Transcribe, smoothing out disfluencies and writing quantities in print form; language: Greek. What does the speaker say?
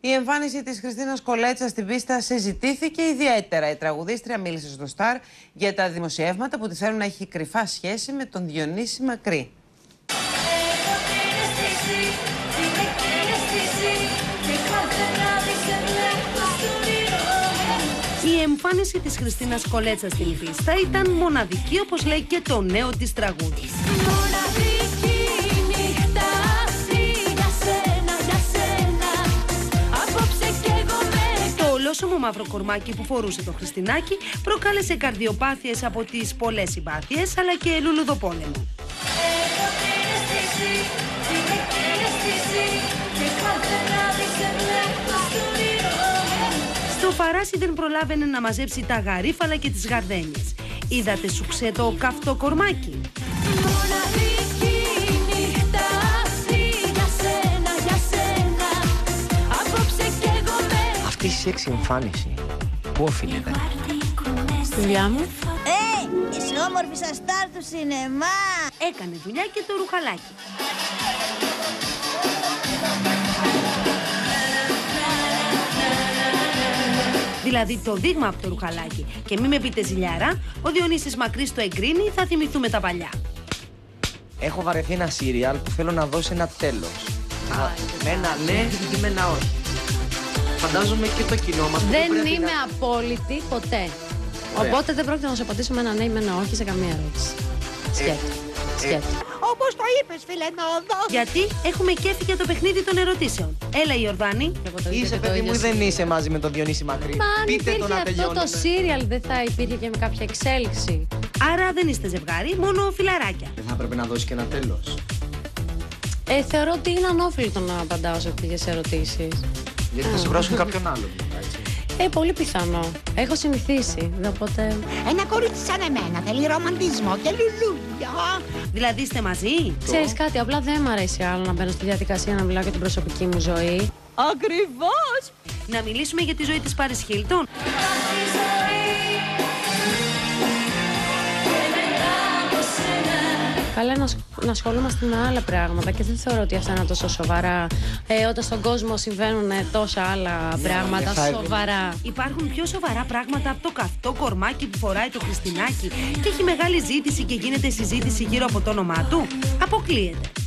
Η εμφάνιση της Χριστίνας Κολέτσα στην πίστα συζητήθηκε ιδιαίτερα. Η τραγουδίστρια μίλησε στο Σταρ για τα δημοσιεύματα που τη φέρουν να έχει κρυφά σχέση με τον Διονύση Μακρύ. Η εμφάνιση της Χριστίνας Κολέτσα στην πίστα ήταν μοναδική, όπως λέει και το νέο της τραγούδι. Το ολόσωμο μαύρο κορμάκι που φορούσε το Χριστινάκι προκάλεσε καρδιοπάθειες από τις πολλές συμπάθειες, αλλά και λουλουδοπόλεμο. Στο Φαράσι δεν προλάβαινε να μαζέψει τα γαρίφαλα και τις γαρδένιες. Είδατε σουξέ το καυτό κορμάκι. Αυτή η σεξι εμφάνιση πού οφείλεται? Στη δουλειά μου. Είσαι όμορφη σαν στάρ του σινεμά. Έκανε δουλειά και το ρουχαλάκι. Δηλαδή το δείγμα από το ρουχαλάκι. Και μη με πείτε ζηλιάρα, ο Διονύσης Μακρύς το εγκρίνει, θα θυμηθούμε τα παλιά. Έχω βαρεθεί ένα σύριαλ που θέλω να δώσει ένα τέλος. Με ένα ναι ή με ένα όχι. Φαντάζομαι και το κοινό μας. Δεν είμαι απόλυτη ποτέ. Ωραία. Οπότε δεν πρόκειται να σου απαντήσω με ένα ναι ή με ένα όχι σε καμία ερώτηση. Σκέτο. Όπως το είπες, φιλενόδο. Γιατί έχουμε κέφι για το παιχνίδι των ερωτήσεων. Έλα, Ιορδάνη. Είσαι παιδί μου ή δεν είσαι μαζί με τον Διονύση Μακρύ? Μα αν Πείτε το να υπήρχε αυτό το σύριαλ, δεν θα υπήρχε και με κάποια εξέλιξη. Άρα δεν είστε ζευγάρι, μόνο φιλαράκια. Δεν θα έπρεπε να δώσει και ένα τέλος? Θεωρώ ότι είναι ανώφελτο να απαντάω σε τέτοιες ερωτήσεις. Γιατί θα σε βράσουν κάποιον άλλον, έτσι. Πολύ πιθανό. Έχω συνηθίσει, οπότε... Ένα κορίτσι σαν εμένα θέλει ρομαντισμό και λουλούδια. Δηλαδή είστε μαζί? Ξέρεις κάτι, απλά δεν μ' αρέσει άλλο να μπαίνω στη διαδικασία να μιλάω για την προσωπική μου ζωή. Ακριβώς. Να μιλήσουμε για τη ζωή της Πάρις Χίλτον. Καλά να ασχολούμαστε με άλλα πράγματα και δεν θεωρώ ότι αυτά είναι τόσο σοβαρά. Όταν στον κόσμο συμβαίνουν τόσα άλλα πράγματα σοβαρά. Υπάρχουν πιο σοβαρά πράγματα από το καυτό κορμάκι που φοράει το Χριστινάκι και έχει μεγάλη ζήτηση και γίνεται συζήτηση γύρω από το όνομά του? Αποκλείεται.